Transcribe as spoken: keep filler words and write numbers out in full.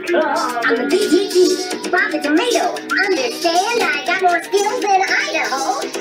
I'm the B T T, Bob the Tomato. Understand I got more skills than Idaho.